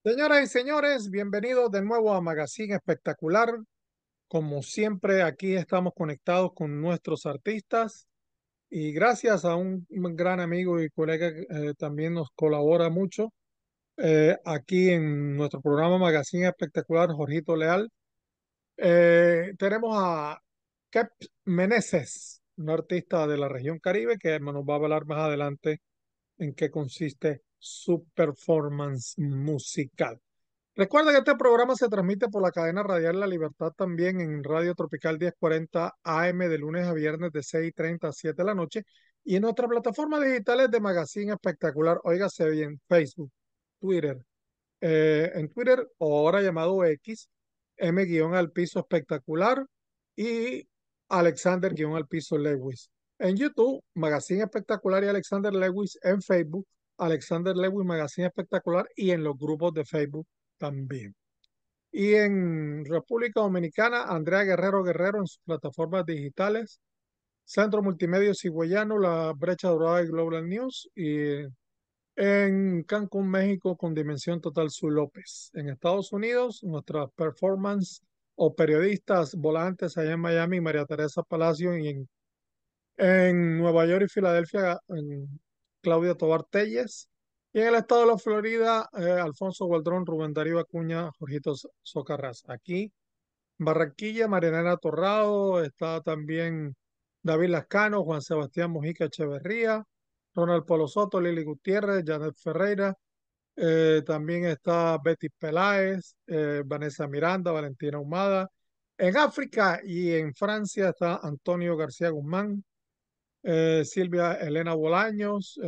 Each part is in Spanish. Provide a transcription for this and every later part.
Señoras y señores, bienvenidos de nuevo a Magazine Espectacular. Como siempre, aquí estamos conectados con nuestros artistas y gracias a un gran amigo y colega que también nos colabora mucho aquí en nuestro programa Magazine Espectacular, Jorgito Leal. Tenemos a Kep Meneses, un artista de la región Caribe que nos va a hablar más adelante en qué consiste su performance musical. Recuerda que este programa se transmite por la cadena radial La Libertad también en Radio Tropical 1040 AM de lunes a viernes de 6:30 a 7 de la noche y en nuestras plataformas digitales de Magazine Espectacular. Óigase bien, Facebook, Twitter, en Twitter o ahora llamado X, M-al piso espectacular y Alexander-al piso Lewis. En YouTube, Magazine Espectacular y Alexander Lewis. En Facebook, Alexander Lewis Magazine Espectacular y en los grupos de Facebook también. Y en República Dominicana, Andrea Guerrero Guerrero en sus plataformas digitales, Centro Multimedia Cigüeyano, La Brecha Dorada y Global News, y en Cancún, México, con Dimensión Total Su López. En Estados Unidos, nuestras performance o periodistas volantes allá en Miami, María Teresa Palacio, y en Nueva York y Filadelfia, en Claudia Tobar Telles. Y en el estado de la Florida, Alfonso Gualdrón, Rubén Darío Acuña, Jorgito Socarrás. Aquí, Barranquilla, Marianela Torrado, está también David Lascano, Juan Sebastián Mojica Echeverría, Ronald Polo Soto, Lili Gutiérrez, Janet Ferreira, también está Betty Peláez, Vanessa Miranda, Valentina Humada. En África y en Francia está Antonio García Guzmán, Silvia Elena Bolaños,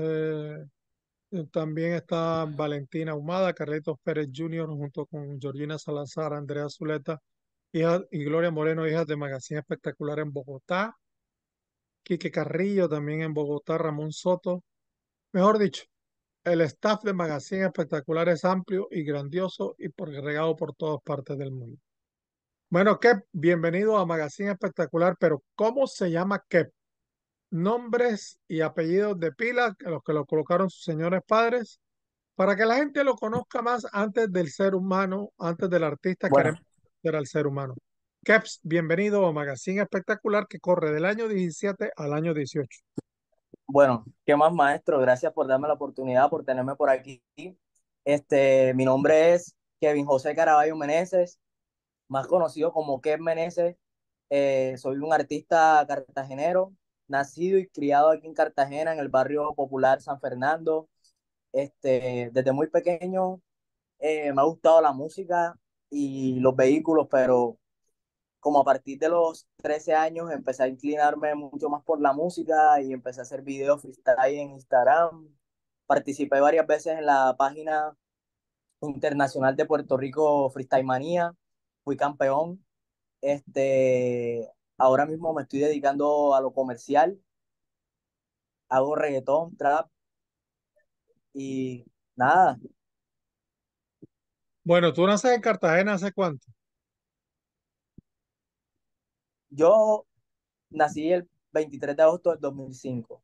también está Valentina Humada, Carlitos Pérez Jr. junto con Georgina Salazar, Andrea Zuleta y Gloria Moreno, hijas de Magazine Espectacular en Bogotá, Quique Carrillo también en Bogotá, Ramón Soto. Mejor dicho, el staff de Magazine Espectacular es amplio y grandioso y regado por todas partes del mundo. Bueno, Kep, bienvenido a Magazine Espectacular, pero ¿cómo se llama Kep? Nombres y apellidos de pila, los que lo colocaron sus señores padres, para que la gente lo conozca más antes del ser humano, antes del artista, Bueno, queremos ser al ser humano. Keps, bienvenido a Magazine Espectacular que corre del año 17 al año 18. bueno, ¿qué más, maestro? Gracias por darme la oportunidad, por tenerme por aquí. Mi nombre es Kevin José Caraballo Meneses, más conocido como Kev Meneses. Soy un artista cartagenero, nacido y criado aquí en Cartagena, en el barrio popular San Fernando. Desde muy pequeño me ha gustado la música y los vehículos, pero como a partir de los 13 años empecé a inclinarme mucho más por la música y empecé a hacer videos freestyle en Instagram. Participé varias veces en la página internacional de Puerto Rico Freestyle Manía, fui campeón. Ahora mismo me estoy dedicando a lo comercial, hago reggaetón, trap y nada. Bueno, tú naces en Cartagena hace cuánto? Yo nací el 23 de agosto del 2005.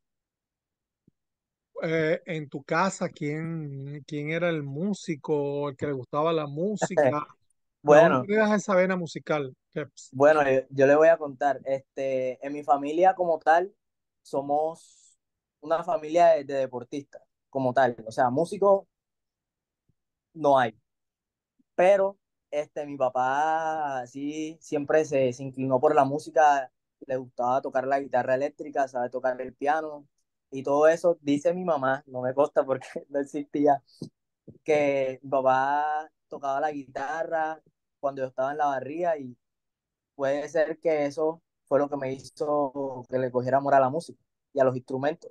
En tu casa, ¿quién era el músico, el que le gustaba la música? ¿De dónde Bueno, eras esa vena musical, Keps? Bueno, yo le voy a contar, en mi familia como tal, somos una familia de deportistas como tal, o sea, músicos no hay, pero mi papá sí siempre se inclinó por la música, le gustaba tocar la guitarra eléctrica, sabe tocar el piano y todo eso, dice mi mamá, no me consta porque no existía, que mi papá tocaba la guitarra cuando yo estaba en la barriga y puede ser que eso fue lo que me hizo que le cogiera amor a la música y a los instrumentos.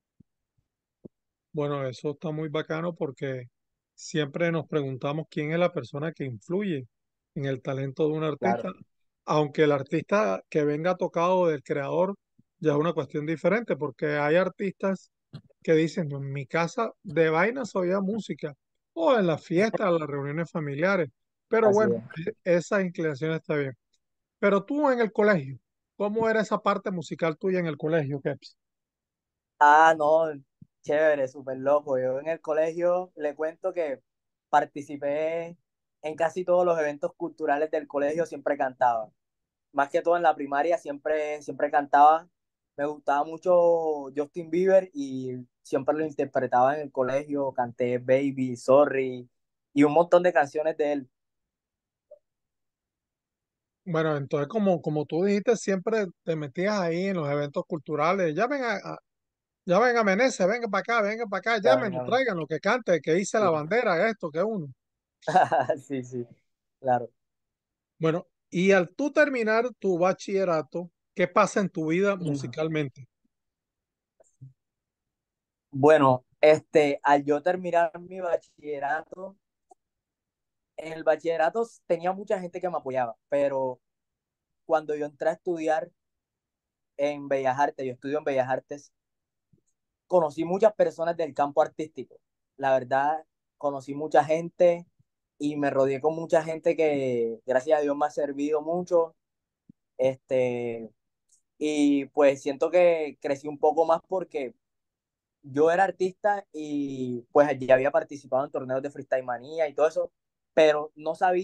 Bueno, eso está muy bacano porque siempre nos preguntamos quién es la persona que influye en el talento de un Claro, artista, aunque el artista que venga tocado del creador ya es una cuestión diferente, porque hay artistas que dicen, "No, en mi casa de vaina se oía música, o en las fiestas, en las reuniones familiares, pero así bueno, es. esa inclinación está bien. Pero tú en el colegio, ¿cómo era esa parte musical tuya en el colegio, Keps? Ah, no, chévere, súper loco. Yo en el colegio le cuento que participé en casi todos los eventos culturales del colegio, siempre cantaba. Más que todo en la primaria siempre cantaba. Me gustaba mucho Justin Bieber y siempre lo interpretaba en el colegio. Canté Baby, Sorry y un montón de canciones de él. Bueno, entonces como tú dijiste, siempre te metías ahí en los eventos culturales. Ya venga Meneses, venga para acá, Ya, llámenos, venga. tráiganos, que cante, que hice la bandera, esto, que uno. Sí, sí, claro. Bueno, y al tú terminar tu bachillerato, ¿qué pasa en tu vida musicalmente? Bueno, al yo terminar mi bachillerato, en el bachillerato tenía mucha gente que me apoyaba, pero cuando yo entré a estudiar en Bellas Artes, yo estudio en Bellas Artes, conocí muchas personas del campo artístico. La verdad, conocí mucha gente y me rodeé con mucha gente que, gracias a Dios, me ha servido mucho. Este, y pues siento que crecí un poco más porque yo era artista y pues ya había participado en torneos de Freestyle Manía y todo eso, pero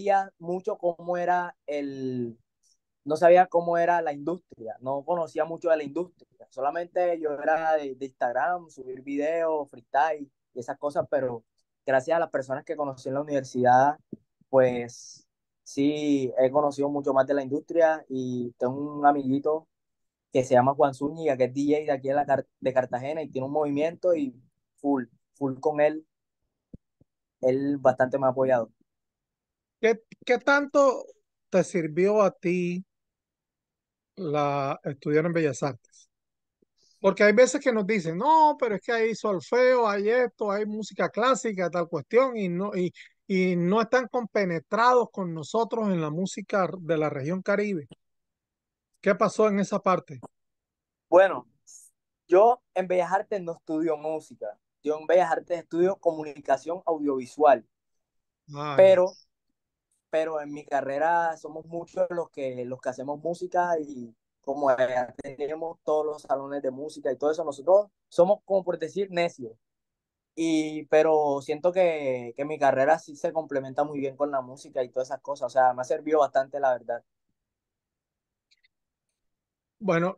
no sabía cómo era la industria, no conocía mucho de la industria, solamente yo era de Instagram, subir videos, freestyle y esas cosas, pero gracias a las personas que conocí en la universidad, pues sí, he conocido mucho más de la industria y tengo un amiguito que se llama Juan Zúñiga, que es DJ de aquí de Cartagena y tiene un movimiento y full con él bastante me ha apoyado. ¿Qué tanto te sirvió a ti estudiar en Bellas Artes? Porque hay veces que nos dicen, no, pero es que hay solfeo, hay esto, hay música clásica, tal cuestión, y no están compenetrados con nosotros en la música de la región Caribe. ¿Qué pasó en esa parte? Bueno, yo en Bellas Artes no estudio música, yo en Bellas Artes estudio comunicación audiovisual, Ah, ya. pero, pero en mi carrera somos muchos los que hacemos música y como ya tenemos todos los salones de música y todo eso, nosotros somos como por decir necios. Pero siento que mi carrera sí se complementa muy bien con la música y todas esas cosas. O sea, me ha servido bastante, la verdad. Bueno,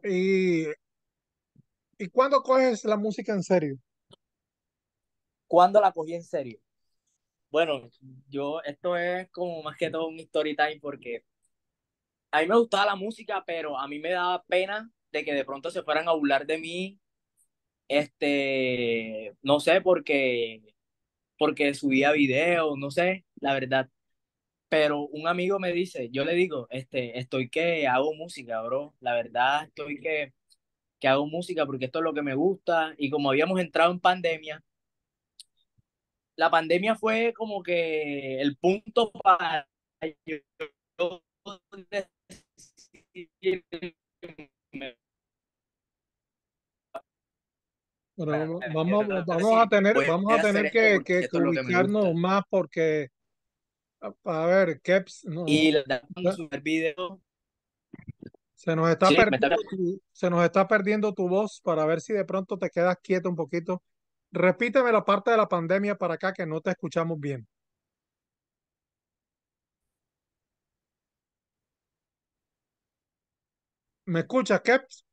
¿y cuándo coges la música en serio? ¿Cuándo la cogí en serio? Bueno, esto es como más que todo un story time porque a mí me gustaba la música, pero a mí me daba pena de que de pronto se fueran a burlar de mí, no sé, porque subía videos, no sé, la verdad. Pero un amigo me dice, yo le digo, estoy que hago música, bro. La verdad, estoy que hago música porque esto es lo que me gusta. Y como habíamos entrado en pandemia, la pandemia fue como que el punto para yo decidirme Bueno, para decir, voy vamos a a hacer tener esto porque que esto es lo que me ubicarnos gusta. más porque, a ver, no, Y la verdad, cuando subí el video, sí, me está... se nos está perdiendo tu voz para ver si de pronto te quedas quieto un poquito. Repíteme la parte de la pandemia para acá que no te escuchamos bien. ¿Me escuchas, Keps?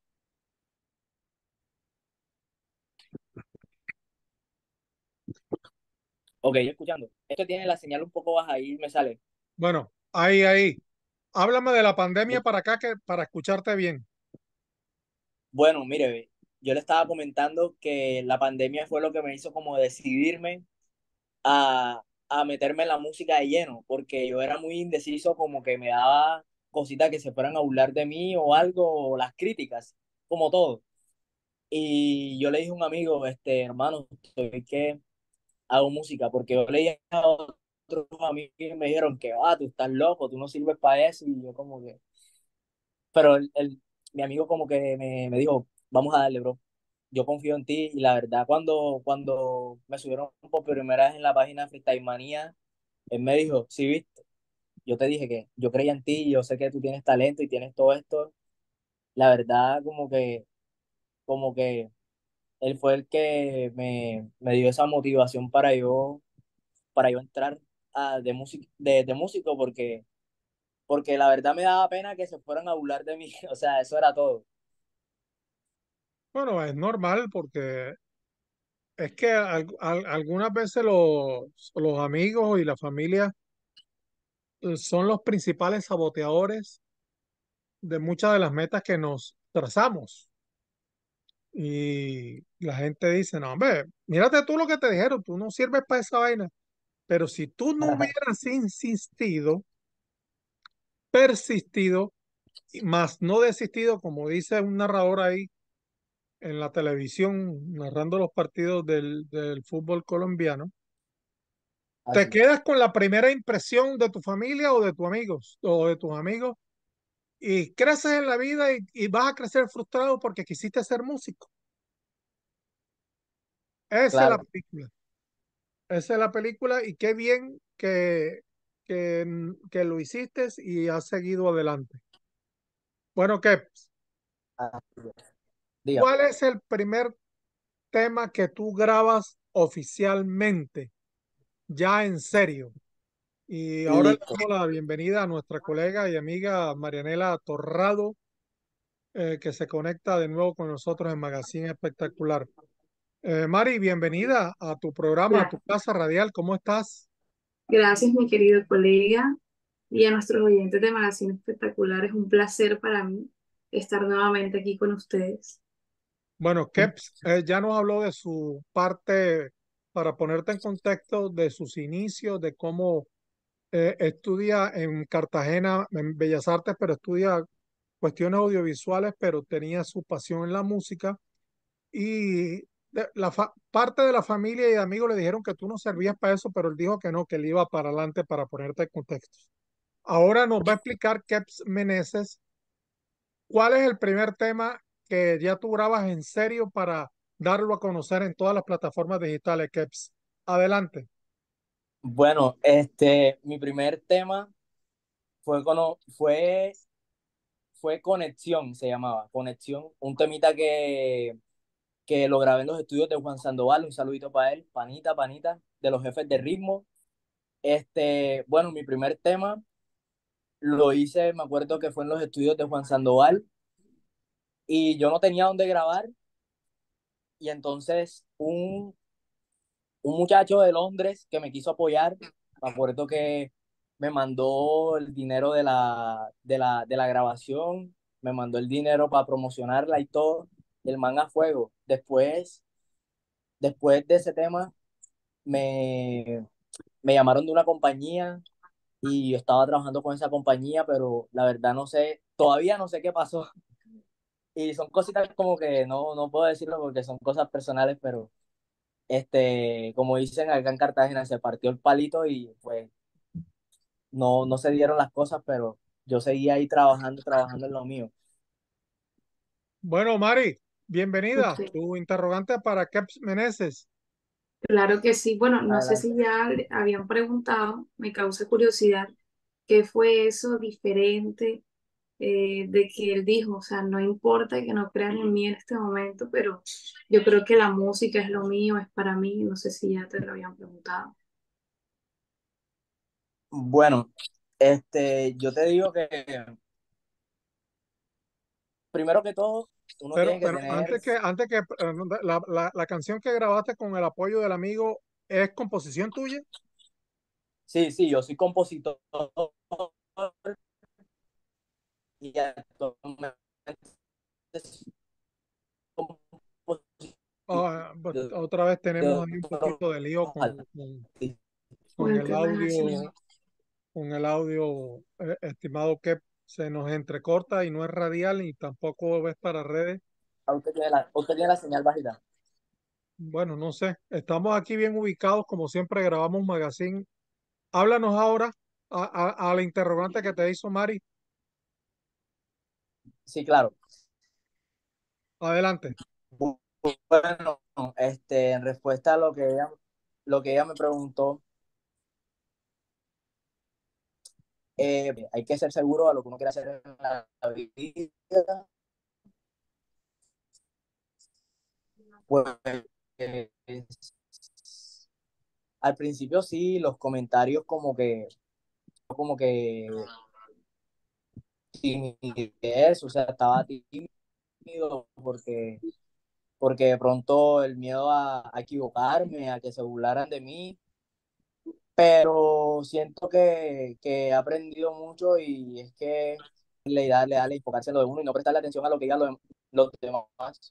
Ok, escuchando. Esto tiene la señal un poco baja y me sale. Bueno, ahí. Háblame de la pandemia para acá para escucharte bien. Bueno, mire, yo le estaba comentando que la pandemia fue lo que me hizo como decidirme a meterme en la música de lleno, porque yo era muy indeciso, como que me daba cositas que se fueran a burlar de mí o algo, o las críticas, como todo. Y yo le dije a un amigo, hermano, estoy que hago música, porque yo leía a otros amigos que me dijeron que, tú estás loco, tú no sirves para eso, y yo como que, pero mi amigo como que me dijo, vamos a darle, bro, yo confío en ti, y la verdad, cuando me subieron por primera vez en la página de Freestyle Manía, él me dijo, sí, viste, yo te dije que yo creía en ti, yo sé que tú tienes talento y tienes todo esto, la verdad, como que él fue el que me dio esa motivación para yo entrar. de músico porque la verdad me daba pena que se fueran a burlar de mí, o sea, eso era todo. Bueno, es normal porque es que algunas veces los amigos y la familia son los principales saboteadores de muchas de las metas que nos trazamos. Y la gente dice, no, hombre, mírate tú lo que te dijeron, tú no sirves para esa vaina. Pero si tú no hubieras insistido, persistido, y más no desistido, como dice un narrador ahí en la televisión, narrando los partidos del fútbol colombiano, te Así, quedas con la primera impresión de tu familia o de tus amigos, o de tus amigos, y creces en la vida y vas a crecer frustrado porque quisiste ser músico. Esa es la claro. película. Esa es la película y qué bien que lo hiciste y has seguido adelante. Bueno, ¿qué? Así es. Dígame. ¿Cuál es el primer tema que tú grabas oficialmente, ya en serio? Y ahora le Listo. damos la bienvenida a nuestra colega y amiga Marianela Torrado, que se conecta de nuevo con nosotros en Magazine Espectacular. Mari, bienvenida a tu programa, a tu Gra- casa radial. ¿Cómo estás? Gracias, mi querido colega, y a nuestros oyentes de Magazine Espectacular. Es un placer para mí estar nuevamente aquí con ustedes. Bueno, Keps ya nos habló de su parte, para ponerte en contexto, de sus inicios, de cómo estudia en Cartagena, en Bellas Artes, pero estudia cuestiones audiovisuales, pero tenía su pasión en la música. Y parte de la familia y de amigos le dijeron que tú no servías para eso, pero él dijo que no, que él iba para adelante para ponerte en contexto. Ahora nos va a explicar Keps Meneses cuál es el primer tema que ya tú grabas en serio para darlo a conocer en todas las plataformas digitales, Keps. Adelante. Bueno, mi primer tema fue Conexión, se llamaba, Conexión, un temita que lo grabé en los estudios de Juan Sandoval, un saludito para él, panita, panita, de los jefes de ritmo. Bueno, mi primer tema lo hice, me acuerdo que fue en los estudios de Juan Sandoval y yo no tenía dónde grabar y entonces un muchacho de Londres que me quiso apoyar, me acuerdo que me mandó el dinero de la grabación, me mandó el dinero para promocionarla y todo, el man a fuego. Después de ese tema, me llamaron de una compañía y yo estaba trabajando con esa compañía, pero la verdad no sé, todavía no sé qué pasó. Y son cositas como que no puedo decirlo porque son cosas personales, pero como dicen acá en Cartagena, se partió el palito y pues no se dieron las cosas, pero yo seguía ahí trabajando, trabajando en lo mío. Bueno, Mari, bienvenida. Ok. Tu interrogante para Keps Meneses. Claro que sí. Bueno, no sé si Adelante. ya le habían preguntado, me causa curiosidad, ¿qué fue eso diferente de que él dijo? O sea, no importa que no crean en mí en este momento, pero yo creo que la música es lo mío, es para mí. No sé si ya te lo habían preguntado. Bueno, yo te digo que primero que todo, uno tiene que Pero tener, antes que la canción que grabaste con el apoyo del amigo es composición tuya. sí, sí, yo soy compositor y actualmente soy Pues, compositor otra vez tenemos de ahí un otros poquito de lío artistas. Con con el el tema de la audio, señal. estimado que se nos entrecorta y no es radial y tampoco ves para redes. Usted tiene la señal bajita. Bueno, no sé, estamos aquí bien ubicados, como siempre grabamos magazine. Háblanos ahora a la interrogante que te hizo Mari. Sí, claro. Adelante. Bueno, en respuesta a lo que ella me preguntó, hay que ser seguro de lo que uno quiere hacer en la vida. Pues al principio sí, los comentarios como que timidez, o sea, estaba tímido porque de pronto el miedo a equivocarme, a que se burlaran de mí, pero siento que he aprendido mucho y es que le da enfocarse en lo de uno y no prestarle atención a lo que digan los demás.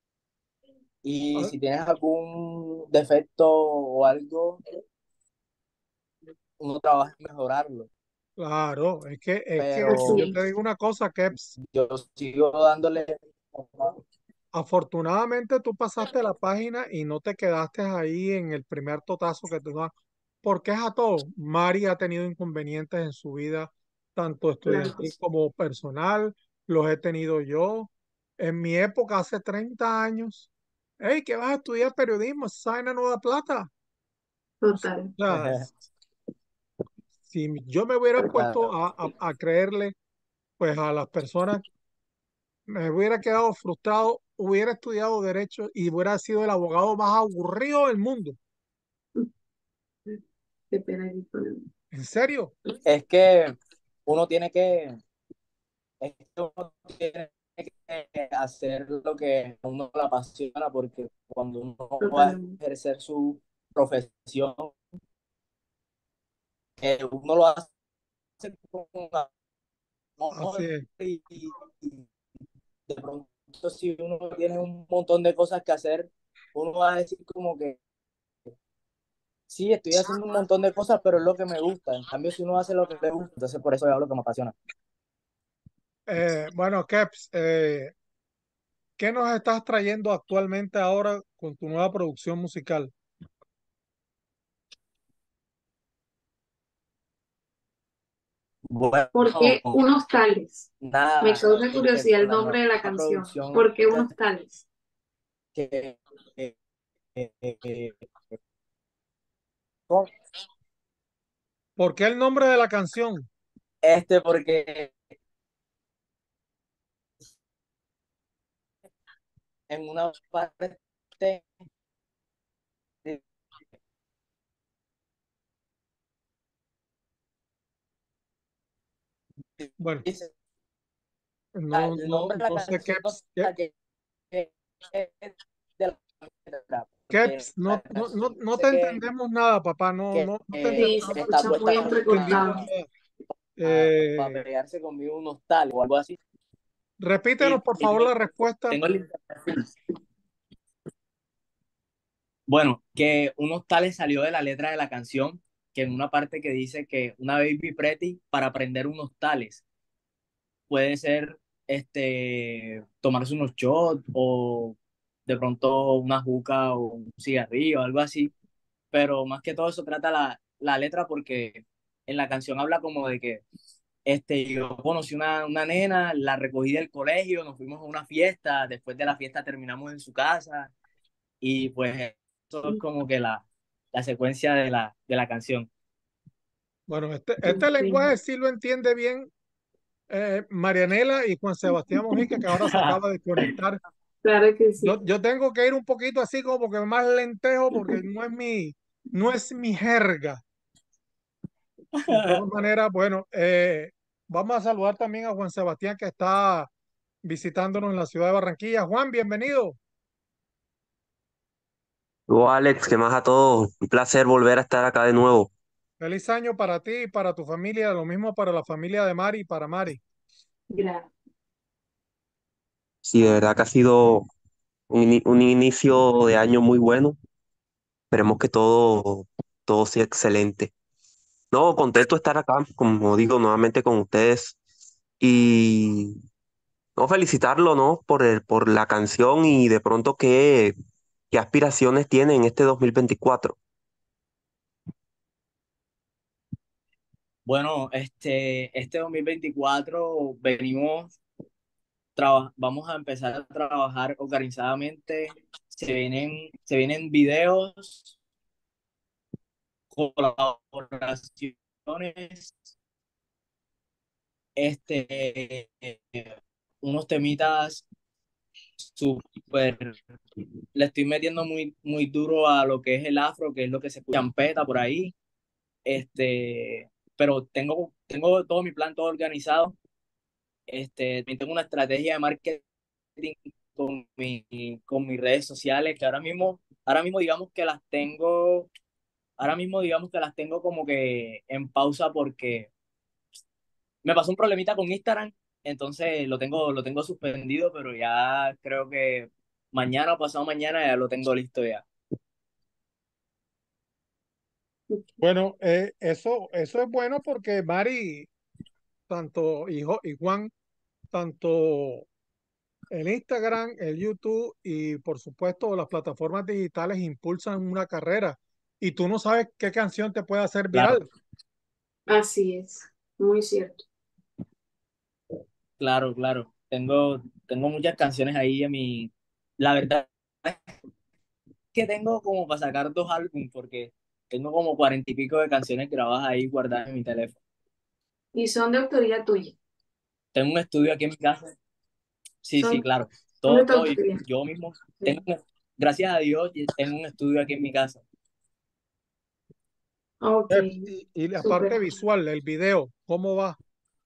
Y Ah, si tienes algún defecto o algo, uno trabaja en mejorarlo, claro, es que Así pero yo te es, digo una cosa, Keps. yo sigo dándole. Afortunadamente tú pasaste la página y no te quedaste ahí en el primer totazo que te dan, porque es a todo. Mari ha tenido inconvenientes en su vida, tanto claro. estudiantil como personal, los he tenido yo. En mi época, hace 30 años, hey, ¿qué vas a estudiar periodismo? Esa vaina no da plata. O Total. sea, si yo me hubiera puesto a creerle, pues a las personas, me hubiera quedado frustrado, hubiera estudiado derecho y hubiera sido el abogado más aburrido del mundo. Qué pena aquí con él. ¿En serio? Es que uno tiene que, es que uno tiene que hacer lo que a uno le apasiona, porque cuando uno va a Totalmente. ejercer su profesión, uno lo hace con Así amor es. y de pronto si uno tiene un montón de cosas que hacer, uno va a decir como que sí, estoy haciendo un montón de cosas, pero es lo que me gusta. En cambio, si uno hace lo que le gusta, entonces por eso yo hablo que me apasiona. Bueno, Keps, ¿qué nos estás trayendo actualmente ahora con tu nueva producción musical? Bueno, ¿Por qué unos tales? Me nada, causa curiosidad el la nombre nueva de la canción. producción ¿Por qué unos tales? que, que, que, ¿Por qué el nombre de la canción? porque en una parte Bueno, dice el no, nombre de la no sé, canción no Keps. está que es de la letra, porque Keps, la canción no te dice entendemos nada, papá. que No te Sí, se está escucha muy puesta entendimos entrecortado. nada. para Eh, pelearse conmigo un hostal o algo así. repítenos, por Y favor, la respuesta. tengo el internet. Bueno, que unos tales salió de la letra de la canción, que en una parte que dice que una baby pretty para aprender unos tales puede ser tomarse unos shots o de pronto una juca o un cigarrillo, algo así. Pero más que todo eso trata la letra porque en la canción habla como de que yo conocí una nena, la recogí del colegio, nos fuimos a una fiesta, después de la fiesta terminamos en su casa y pues eso es como que la secuencia de la canción. Bueno, este Sí, lenguaje sí lo entiende bien Marianela y Juan Sebastián Mojica, que ahora se acaba de conectar. claro que sí. Yo tengo que ir un poquito así como que más lentejo porque no es mi jerga. De todas maneras, bueno, vamos a saludar también a Juan Sebastián que está visitándonos en la ciudad de Barranquilla. Juan, bienvenido. Alex, ¿qué más a todos? Un placer volver a estar acá de nuevo. Feliz año para ti y para tu familia, lo mismo para la familia de Mari y para Mari. Gracias. Sí, de verdad que ha sido un inicio de año muy bueno. Esperemos que todo sea excelente. No, contento de estar acá, como digo, nuevamente con ustedes. Y no felicitarlo, ¿no? Por la canción y de pronto qué aspiraciones tiene en este 2024. Bueno, este 2024 vamos a empezar a trabajar organizadamente. Se vienen videos, colaboraciones, este, unos temitas súper, le estoy metiendo muy duro a lo que es el afro, que es lo que se escucha champeta por ahí. Pero tengo todo mi plan, todo organizado. También tengo una estrategia de marketing con mis redes sociales, que ahora mismo digamos que las tengo como que en pausa porque me pasó un problemita con Instagram, entonces lo tengo suspendido, pero ya creo que mañana o pasado mañana ya lo tengo listo ya. Bueno, eso es bueno porque Mari, y Juan, tanto el Instagram, el YouTube y por supuesto las plataformas digitales impulsan una carrera y tú no sabes qué canción te puede hacer Claro, viral. Así es, muy cierto. claro. Tengo muchas canciones ahí en mi... La verdad es que tengo como para sacar 2 álbumes porque tengo como 40 y pico de canciones grabadas ahí guardadas en mi teléfono. Y son de autoría tuya. Tengo un estudio aquí en mi casa. Sí, sí, Son, claro. son de tu Todo autoría. yo mismo. Sí. Gracias a Dios, tengo un estudio aquí en mi casa. Ok, Y la parte súper. visual, el video, ¿cómo va?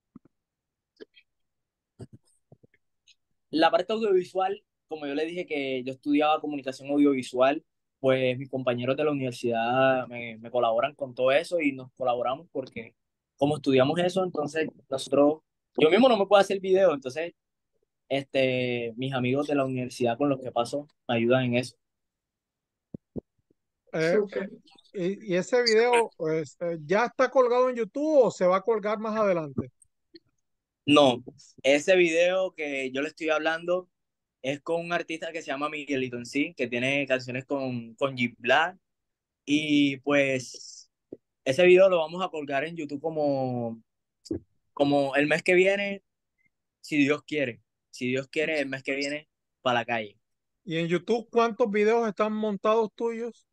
La parte audiovisual, como yo le dije que yo estudiaba comunicación audiovisual, pues mis compañeros de la universidad me colaboran con todo eso y nos colaboramos porque como estudiamos eso, entonces yo mismo no me puedo hacer video, entonces mis amigos de la universidad con los que paso me ayudan en eso. Eh, Súper. y ese video pues, ¿ya está colgado en YouTube o se va a colgar más adelante? No, ese video que yo le estoy hablando es con un artista que se llama Miguelito en sí, que tiene canciones con G Black. Y pues ese video lo vamos a colgar en YouTube como el mes que viene, si Dios quiere. Si Dios quiere, el mes que viene para la calle. ¿Y en YouTube cuántos videos están montados tuyos?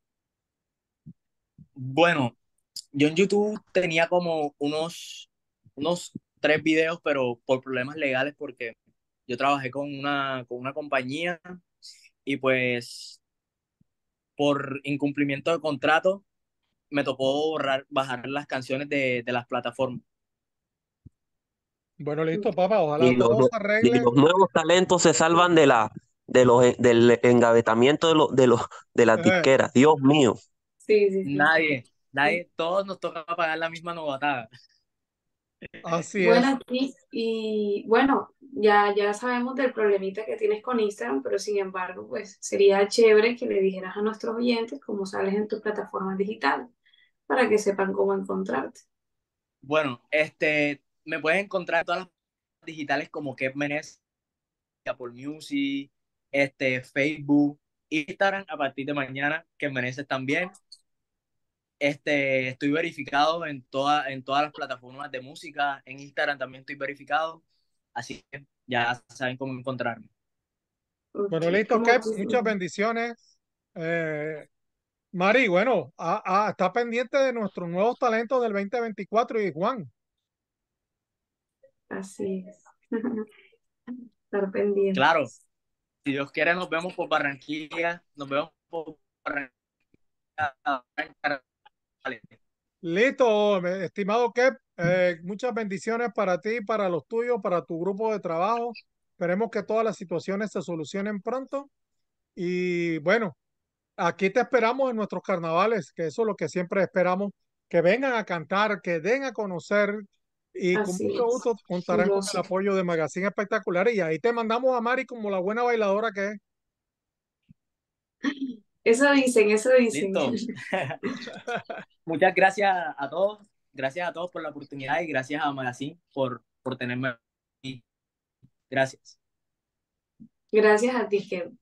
Bueno, yo en YouTube tenía como unos 3 videos, pero por problemas legales, porque yo trabajé con una compañía y pues por incumplimiento de contrato me tocó bajar las canciones de las plataformas. Bueno, listo, papá, ojalá Y todo se arregle. los nuevos talentos se salvan del engavetamiento de las Eh, disqueras. Dios mío. Sí, sí, sí. Nadie, todos nos toca pagar la misma novatada. así es. Bueno, sí, y bueno, ya sabemos del problemita que tienes con Instagram, pero sin embargo, pues sería chévere que le dijeras a nuestros oyentes cómo sales en tus plataformas digitales para que sepan cómo encontrarte. Bueno, me puedes encontrar en todas las digitales como Kev Menes, Apple Music, Facebook, Instagram a partir de mañana, que Meneses también. Estoy verificado en todas las plataformas de música, en Instagram también estoy verificado, así que ya saben cómo encontrarme. Ok, Bueno, listo, como Kep, tú. muchas bendiciones. Mari, bueno, está pendiente de nuestros nuevos talentos del 2024 y Juan. Así es. Estar Claro, pendientes. si Dios quiere nos vemos por Barranquilla, nos vemos por Barranquilla. Listo, estimado Kep, muchas bendiciones para ti, para los tuyos, para tu grupo de trabajo. Esperemos que todas las situaciones se solucionen pronto. Y bueno, aquí te esperamos en nuestros carnavales, que eso es lo que siempre esperamos, que vengan a cantar, que den a conocer y con Así mucho es. gusto contarán Yo con el sé. apoyo de Magazine Espectacular y ahí te mandamos a Mari como la buena bailadora que es. Eso dicen, eso dicen. Listo. Gracias a todos por la oportunidad y gracias a Magazine por tenerme aquí. Gracias. Gracias a ti, Kevin.